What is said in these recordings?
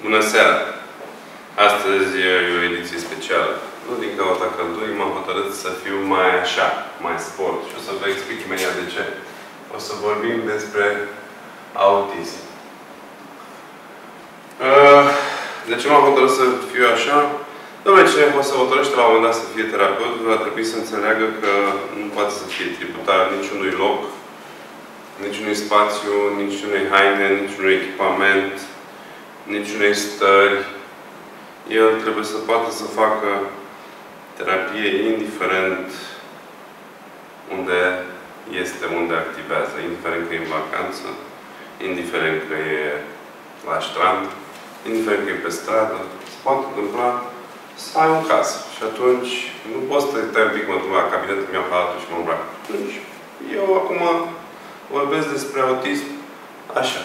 Bună seara! Astăzi e o ediție specială. Nu din cauza căldurii, m-am hotărât să fiu mai așa, mai sport. Și o să vă explic imediat de ce. O să vorbim despre autism. De ce m-am hotărât să fiu așa? Dom'le, cine o să hotărăște la un moment dat să fie terapeut, va trebui să înțeleagă că nu poate să fie tributar niciunui loc, niciunui spațiu, niciunui haine, niciunui echipament, niciunei stări. El trebuie să poată să facă terapie indiferent unde este, unde activează, indiferent că e în vacanță, indiferent că e la strand, indiferent că e pe stradă. Se poate întâmpla să ai un caz. Și atunci nu poți să te un pic, mă duc la cabinet, îmi iau palatul și mă îmbrac. Atunci, eu acum vorbesc despre autism așa.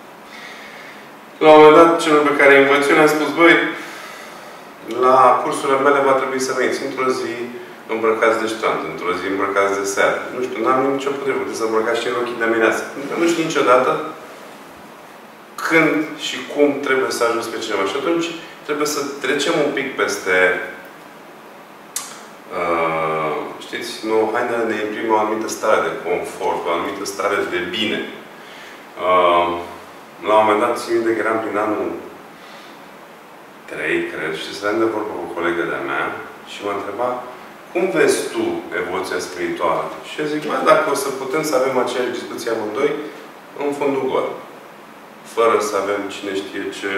La un moment dat, celor pe care îi învăț, am spus, băi, la cursurile mele va trebui să veniți într-o zi îmbrăcați de strand, într-o zi îmbrăcați de seară. Nu știu, n-am nicio putere, puteți să îmbrăcați și în ochii de mireasă. Pentru că nu știu niciodată când și cum trebuie să ajungi pe cineva. Și atunci trebuie să trecem un pic peste știți, nu, hainele ne imprimă o anumită stare de confort, o anumită stare de bine. La un moment dat, țin minte că eram prin anul 3, cred, și stăteam de vorbă cu o colegă de-a mea și mă întreba, cum vezi tu evoluția spirituală? Și eu zic, mai dacă o să putem să avem aceeași discuție amândoi, în fundul gol. Fără să avem cine știe ce,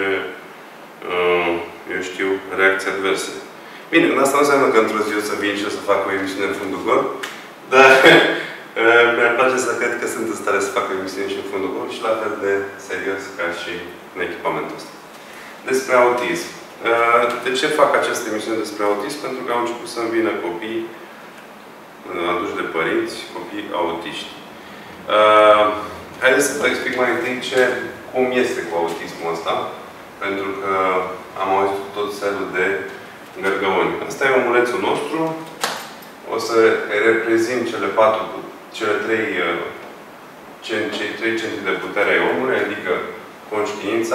eu știu, reacții adverse. Bine, asta nu înseamnă că într-o zi o să vin și o să fac o emisiune în fundul gol, dar mi-ar place să cred că sunt în stare să fac o emisiune și în fundul gol și la fel de serios ca și în echipamentul ăsta. Despre autism. De ce fac această emisiune despre autism? Pentru că au început să-mi vină copii aduși de părinți, copii autiști. Haideți să vă explic mai întâi cum este cu autismul ăsta, pentru că am auzit tot felul de gărgăuni. Asta e omulețul nostru. O să reprezint cei trei centri de putere ai omului, adică conștiința,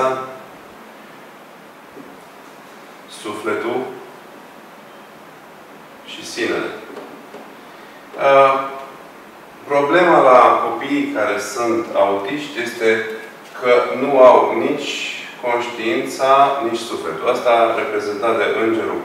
sufletul și sinele. Problema la copiii care sunt autiști este că nu au nici conștiința, nici sufletul. Asta reprezentat de îngerul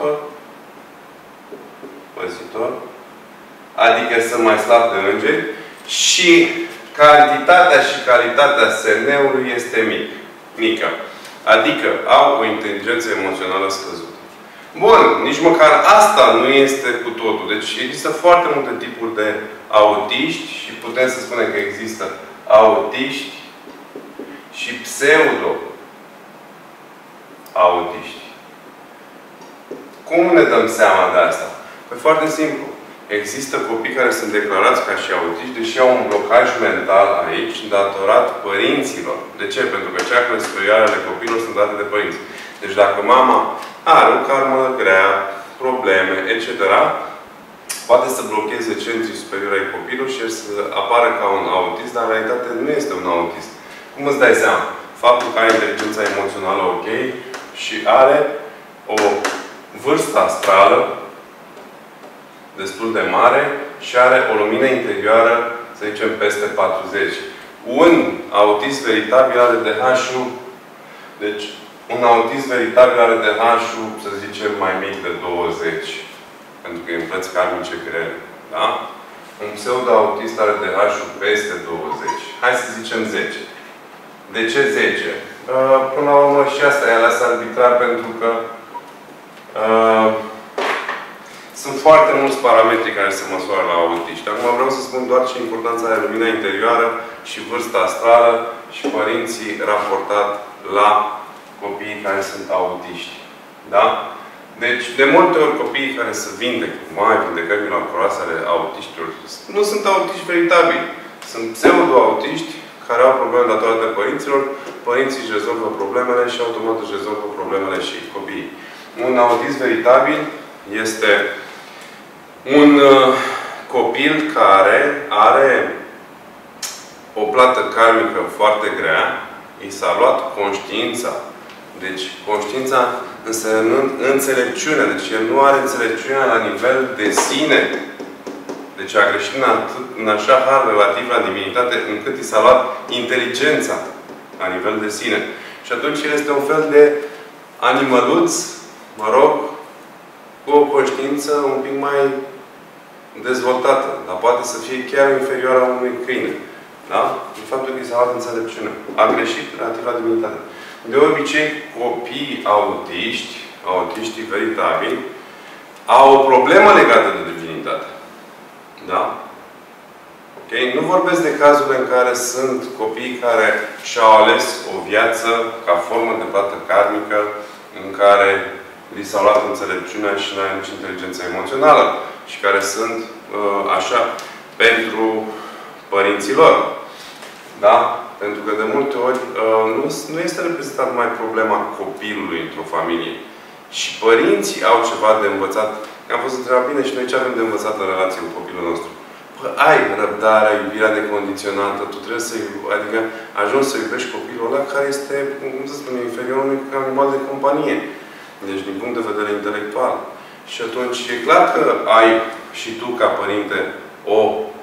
păzitor, adică sunt mai slabi de îngeri, și cantitatea și calitatea semneului este mică. Adică au o inteligență emoțională scăzută. Bun, nici măcar asta nu este cu totul. Deci există foarte multe tipuri de autiști și putem să spunem că există autiști și pseudo-autiști. Cum ne dăm seama de asta? Păi foarte simplu. Există copii care sunt declarați ca și autiști, deși au un blocaj mental aici, datorat părinților. De ce? Pentru că ceacrele superioare ale copiilor sunt date de părinți. Deci dacă mama are o karmă grea, probleme, etc., poate să blocheze centrii superiori ai copilului și să apară ca un autist, dar în realitate nu este un autist. Cum îți dai seama? Faptul că are inteligența emoțională ok și are o vârstă astrală destul de mare și are o lumină interioară, să zicem, peste 40. Un autist veritabil are DH-ul, deci un autist veritabil are DH-ul, să zicem, mai mic de 20. Pentru că e în plăți karmice grele. Da? Un pseudo-autist are DH-ul peste 20. Hai să zicem 10. De ce 10? Până la urmă și asta e ales arbitrar pentru că sunt foarte mulți parametri care se măsoară la autiști. Acum vreau să spun doar ce importanța are lumina interioară și vârsta astrală și părinții raportat la copiii care sunt autiști. Da? Deci, de multe ori copiii care se vindecă, vindecări miraculoase ale autiștilor, nu sunt autiști veritabili. Sunt pseudo-autiști care au probleme datorate părinților, părinții își rezolvă problemele și automat își rezolvă problemele și copiii. Un autist veritabil este un copil care are o plată karmică foarte grea, i s-a luat conștiința Deci, conștiința însemnând înțelepciune. Deci, el nu are înțelepciunea la nivel de sine. Deci, a greșit în așa har relativ la divinitate, încât i s-a luat inteligența la nivel de sine. Și atunci, el este un fel de animăluț, mă rog, cu o conștiință un pic mai dezvoltată. Dar poate să fie chiar inferioară a unui câine. Da? De faptul că i s-a luat înțelepciune. A greșit relativ la divinitate. De obicei, copiii autiștii veritabili, au o problemă legată de divinitate. Da? Ok? Nu vorbesc de cazurile în care sunt copii care și-au ales o viață ca formă de plată karmică, în care li s-a luat înțelepciunea și n-au nici inteligența emoțională și care sunt așa pentru părinții lor. Da? Pentru că de multe ori nu este reprezentat numai problema copilului într-o familie. Și părinții au ceva de învățat. Am fost întrebat, bine, și noi ce avem de învățat în relație cu copilul nostru? Păi, ai răbdarea, iubirea necondiționată, tu trebuie să adică ajungi să iubești copilul ăla care este, cum să spun, inferior unui animal de companie. Deci, din punct de vedere intelectual. Și atunci, e clar că ai și tu, ca părinte, o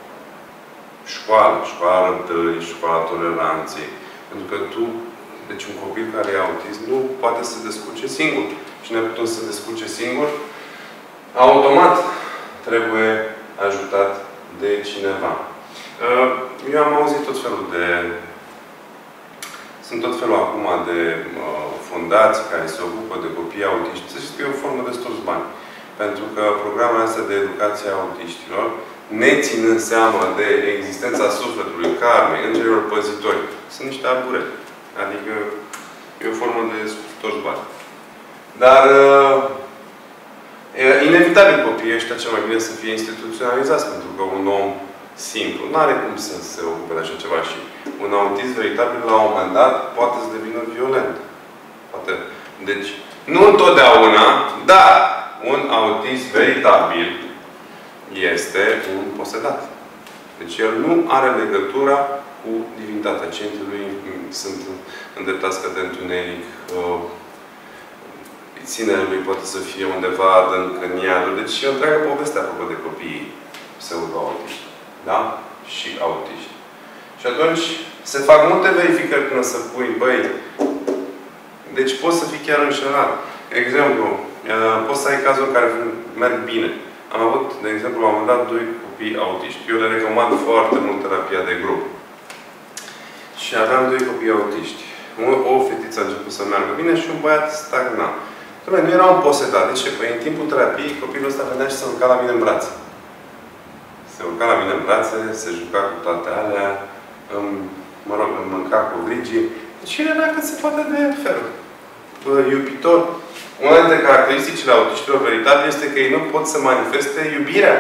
școala răbdării, școala toleranței. Pentru că tu, deci un copil care e autist, nu poate să se descurce singur. Și neputând să se descurce singur, automat trebuie ajutat de cineva. Eu am auzit tot felul de... Sunt tot felul acum de fundații care se ocupă de copii autiști. Să știți că e o formă de stors bani. Pentru că programele astea de educație a autiștilor, neținând seama de existența sufletului, karmei, îngerilor păzitori, sunt niște abure. Adică e o formă de stors bani. Dar inevitabil copiii ăștia cel mai bine să fie instituționalizați, pentru că un om simplu nu are cum să se ocupe de așa ceva și un autist veritabil la un moment dat poate să devină violent. Poate. Deci, nu întotdeauna, dar un autist veritabil este un posedat. Deci el nu are legătura cu divinitatea. Centrii lui sunt îndreptați către întuneric. Ținerea lui poate să fie undeva adânc în iadul. Deci e o întreagă poveste apropo de copiii pseudo-autiști. Da? Și autiști. Și atunci se fac multe verificări până să pui, băi, deci poți să fii chiar înșelat. De exemplu, poți să ai cazuri care merg bine. Am avut, de exemplu, la un moment dat, 2 copii autiști. Eu le recomand foarte mult terapia de grup. Și aveam 2 copii autiști. O fetiță a început să meargă bine și un băiat stagna. Nu era un posedat. De ce? Păi în timpul terapiei, copilul ăsta venea și se urca la mine în brațe. Se urca la mine în brațe, se juca cu toate alea, îmi mânca cu vrigii. Deci el era cât se poate de ferm. Iubitor. Una dintre caracteristicile autiștilor veritabili este că ei nu pot să manifeste iubirea.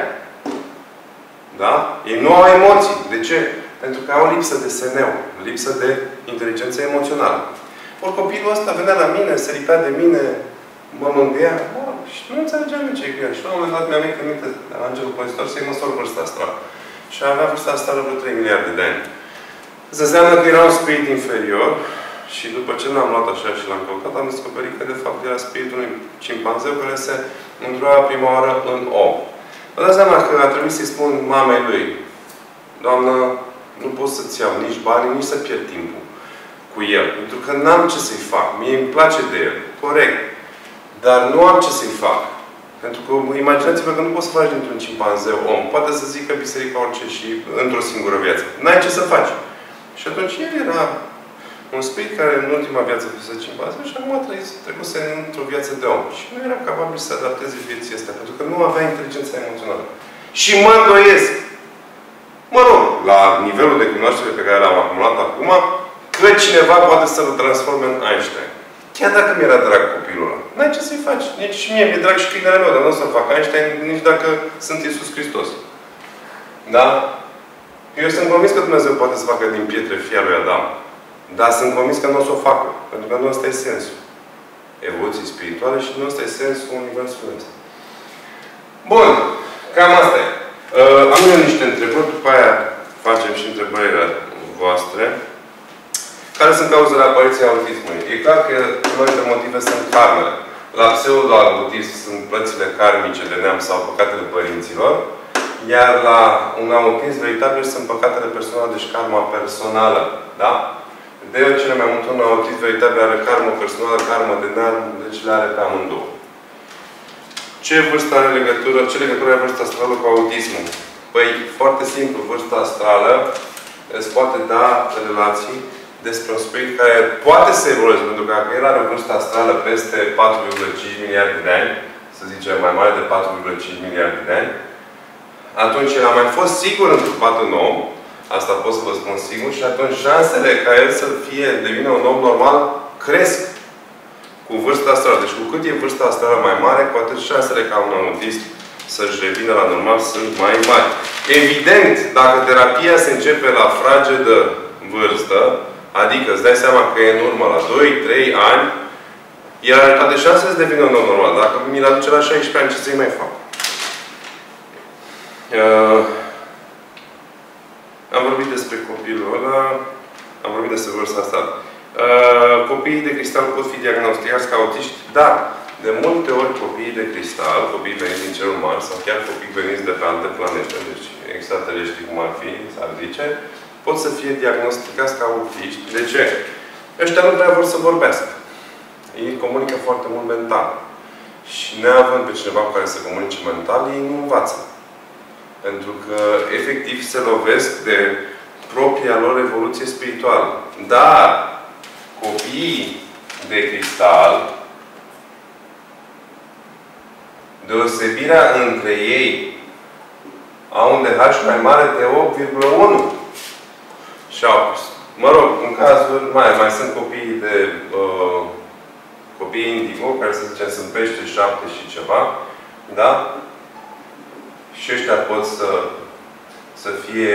Da? Ei nu au emoții. De ce? Pentru că au lipsă de SNU, lipsă de inteligență emoțională. Ori copilul ăsta venea la mine, se lipea de mine, mă mângâia, și nu înțelegeam ce e cu el. Și la un moment dat mi-am venit în minte, la Angelul Păzitor, să-i măsor vârsta asta. Și avea vârsta asta vreo 3 miliarde de ani. Asta înseamnă că era un spirit inferior și după ce l-am luat așa și l-am căutat, am descoperit că de fapt era spiritul unui cimpanzeu care se întroia prima oară în om. Vă dați seama că a trebuit să-i spun mamei lui: Doamnă, nu pot să-ți iau nici bani, nici să pierd timpul cu el. Pentru că n-am ce să-i fac. Mie îmi place de el. Corect. Dar nu am ce să-i fac. Pentru că imaginați-vă că nu poți să faci dintr-un cimpanzeu om. Poate să zică biserica orice și într-o singură viață. N-ai ce să faci. Și atunci el era un spirit care în ultima viață fusese cimpanzeu și acum trecuse într-o viață de om. Și nu era capabil să adapteze vieții astea. Pentru că nu avea inteligența emoțională. Și mă îndoiesc, mă rog, la nivelul de cunoaștere pe care l-am acumulat acum, că cineva poate să-l transforme în Einstein. Chiar dacă mi-era drag copilul ăla. N-ai ce să-i faci. Nici și mie mi-e drag și câinele meu, dar nu o să-l fac Einstein nici dacă sunt Iisus Hristos. Da? Eu sunt convins că Dumnezeu poate să facă din pietre fia lui Adam. Dar sunt convins că nu o să o facă. Pentru că nu ăsta e sensul evoluției spirituale și nu ăsta e sensul universului ăsta. Bun. Cam asta e. Am eu niște întrebări, după aia facem și întrebările voastre. Care sunt cauzele apariției autismului? E clar că unul dintre motive sunt karmele. La pseudo-autism sunt plățile karmice de neam sau păcatele părinților, iar la un autism veritabil sunt păcatele personale, deci karma personală. Da? De cele mai mult un autism veritabil are karmă personală, karmă de neam, deci le are pe amândouă. Ce vârstă are legătură? Ce legătură are vârsta astrală cu autismul? Păi, foarte simplu, vârsta astrală îți poate da relații despre un spirit care poate să evolueze, pentru că dacă el are o vârstă astrală peste 4,5 miliarde de ani, să zicem mai mare de 4,5 miliarde de ani, atunci el a mai fost sigur întrupat un om, asta pot să vă spun sigur, și atunci șansele ca el să devină un om normal cresc cu vârsta astrală. Deci cu cât e vârsta astrală mai mare, cu atât șansele ca un autist să-și revină la normal sunt mai mari. Evident, dacă terapia se începe la fragedă vârstă, adică îți dai seama că e în urmă la 2-3 ani, el are toate șansele să devină un om normal. Dacă mi-l aduce la 16 ani, ce să-i mai fac? Am vorbit despre copilul ăla, am vorbit despre vârsta asta. Copiii de cristal pot fi diagnosticați ca autiști? Da. De multe ori copiii de cristal, copiii veniți din cerul Mars, sau chiar copii veniți de pe alte planete, deci extraterestri cum ar fi, s-ar zice, pot să fie diagnosticați ca autiști. De ce? Ăștia nu prea vor să vorbească. Ei comunică foarte mult mental. Și neavând pe cineva cu care să comunice mental, ei nu învață. Pentru că, efectiv, se lovesc de propria lor evoluție spirituală. Dar copiii de cristal, deosebirea între ei au un DH mai mare de 8,1. Și mă rog, în cazuri mai sunt copiii de copii indigo, care să zicem sunt pește 7 și ceva, da? Și ăștia pot să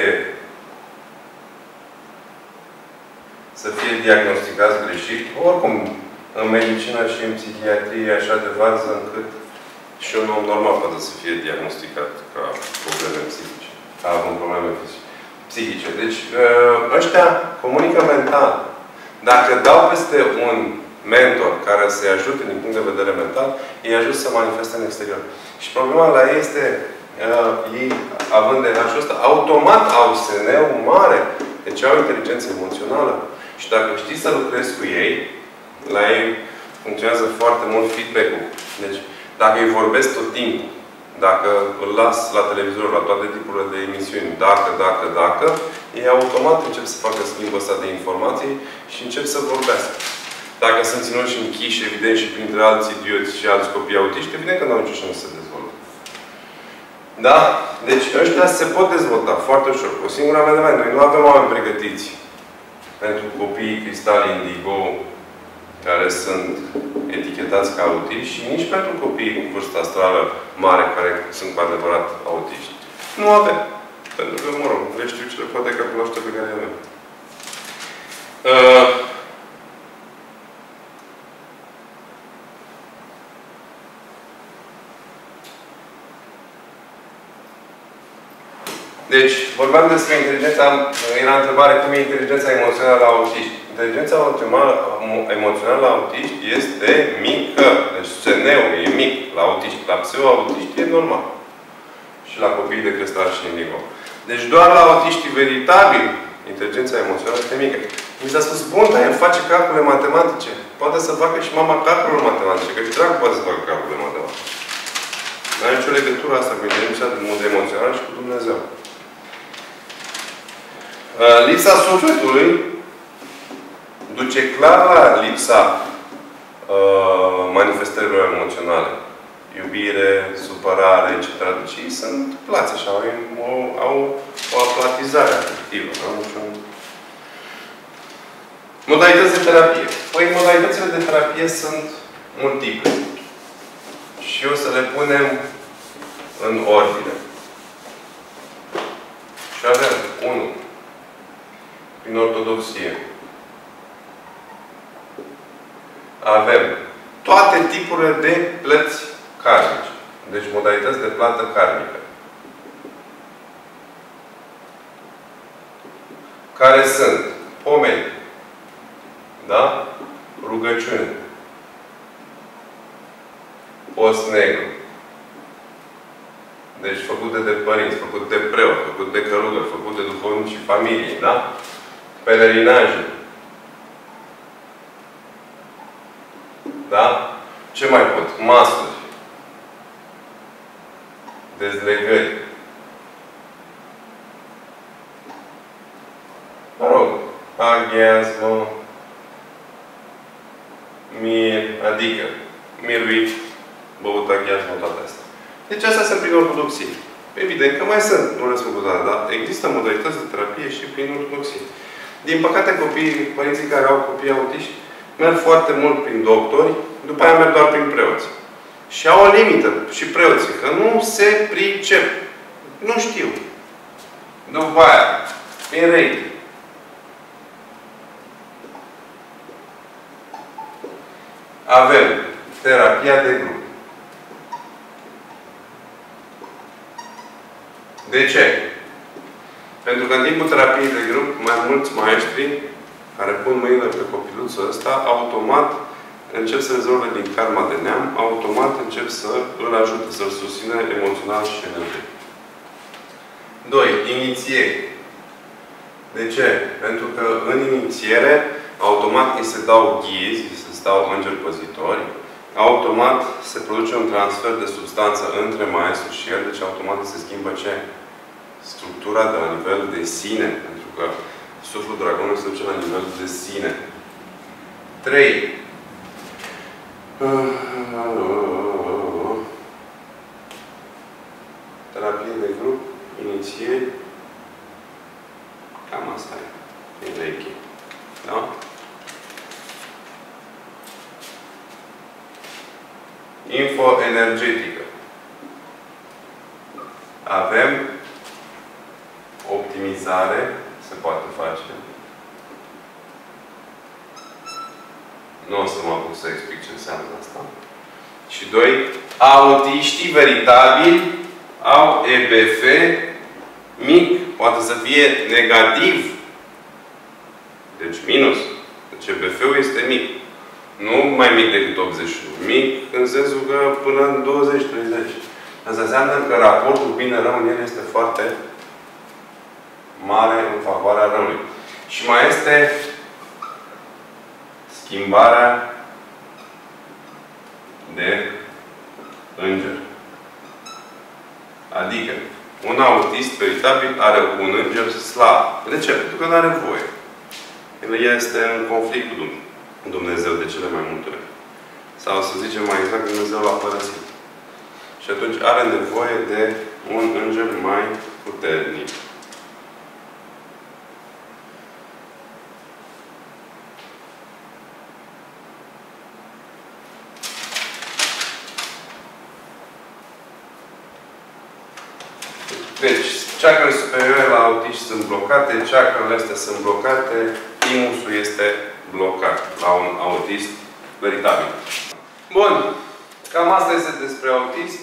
fie diagnosticați greșit. Oricum, în medicină și în psihiatrie e așa de varză încât și un om normal poate să fie diagnosticat ca probleme psihice, ca având probleme psihice. Deci, ăștia comunică mental. Dacă dau peste un mentor care să-i ajute din punct de vedere mental, ei ajut să manifeste în exterior. Și problema la ei este, ei, având DH-ul ăsta, automat au SN-ul mare. Deci au inteligență emoțională. Și dacă știi să lucrezi cu ei, la ei funcționează foarte mult feedback-ul. Deci, dacă îi vorbesc tot timpul, dacă îl las la televizor, la toate tipurile de emisiuni, dacă, ei automat încep să facă schimbul ăsta de informații și încep să vorbească. Dacă sunt ținuși închiși, evident, și printre alți idioți și alți copii autiști, evident că nu au nicio șansă să se dezvolte. Da? Deci ăștia se pot dezvolta foarte ușor. Cu o singură amendament. Noi nu avem oameni pregătiți pentru copiii cristal indigo care sunt etichetați ca autiști și nici pentru copiii cu vârstă astrală mare care sunt cu adevărat autiști. Nu avem. Pentru că, mă rog, le știu ce le poate calcula ăștia pe care le avem. Deci, vorbeam despre inteligența, era întrebare cum e inteligența emoțională la autiști. Inteligența emoțională la autiști este mică. Deci SN-ul e mic la autiști. La pseudo-autiști e normal. Și la copiii de cristal și indigo. Deci doar la autiștii veritabili, inteligența emoțională este mică. Mi s-a spus, bun, dar el face calcule matematice. Poate să facă și mama calcule matematice. Că și dragul poate să facă calcule matematice. Nu are nicio legătură asta cu inteligența emoțională și cu Dumnezeu. Lipsa sufletului duce clar la lipsa manifestărilor emoționale. Iubire, supărare, etc. Deci ei sunt plați așa, au o aplatizare afectivă. Modalități de terapie. Păi, modalitățile de terapie sunt multiple. Și o să le punem în ordine. Și avem 1. Prin ortodoxie. Avem toate tipurile de plăți karmice. Deci modalități de plată karmică. Care sunt pomeni, Da? Rugăciune. Post negru. Deci făcute de părinți, făcut de preot, făcut de călugări, făcut de duhovnici și familie. Da? Pelerinaje. Da? Ce mai pot? Masuri. Dezlegări. Mă rog, aghiazmă, mir, adică miruit, băut aghiazmă, toate astea. Deci astea sunt prin ortodoxie. Evident că mai sunt, nu le spun cu toate, dar există modalități de terapie și prin ortodoxie. Din păcate, părinții care au copii autiști merg foarte mult prin doctori, după aia merg doar prin preoți. Și au o limită și preoții, că nu se pricep. Nu știu. După aia, prin Reiki. Avem terapia de grup. De ce? Pentru că în timpul terapiei de grup, mai mulți maestri care pun mâinile pe copiluțul ăsta, automat încep să rezolve din karma de neam, automat încep să îl ajute, să-l susțină emoțional și energetic. 2. Inițieri. De ce? Pentru că în inițiere, automat îi se dau ghizi, îi se dau îngeri păzitori, automat se produce un transfer de substanță între maestru și el, deci automat se schimbă ce? Structura de la nivel de sine. Pentru că sufletul dragonului se duce la nivel de sine. 3. Terapie de grup, inițieri. Cam asta e. E Reiki. Da? Info energetică. Avem optimizare, se poate face. Nu o să mă apuc să explic ce înseamnă asta. Și 2. Autiștii veritabili au EBF mic. Poate să fie negativ. Deci minus. Deci EBF-ul este mic. Nu mai mic decât 81. Mic în sensul că până în 20-30. Asta înseamnă că raportul bine-rău în el este foarte mare în favoarea răului. Și mai este schimbarea de înger. Adică, un autist veritabil are un înger slab. De ce? Pentru că nu are voie. El este în conflict cu Dumnezeu de cele mai multe ori. Sau să zicem mai exact, Dumnezeu l-a părăsit. Și atunci are nevoie de un înger mai puternic. Deci, chakrele superioare la autiști sunt blocate, chakrele astea sunt blocate, timusul este blocat la un autist veritabil. Bun. Cam asta este despre autism.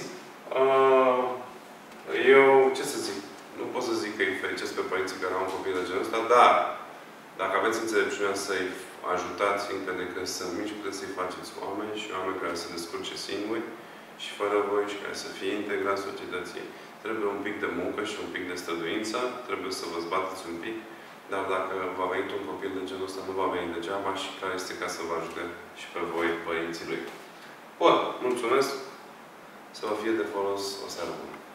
Eu, ce să zic, nu pot să zic că îi fericesc pe părinții care au un copil de genul ăsta, dar dacă aveți înțelepciunea să-i ajutați încă de când sunt mici, puteți să-i faceți oameni și oameni care se descurce singuri și fără voi și care să fie integrați societății. Trebuie un pic de muncă și un pic de străduință, trebuie să vă zbateți un pic, dar dacă va veni un copil de genul ăsta, nu va veni degeaba și care este ca să vă ajute și pe voi, părinții lui. Bun, mulțumesc! Să vă fie de folos o seară bună!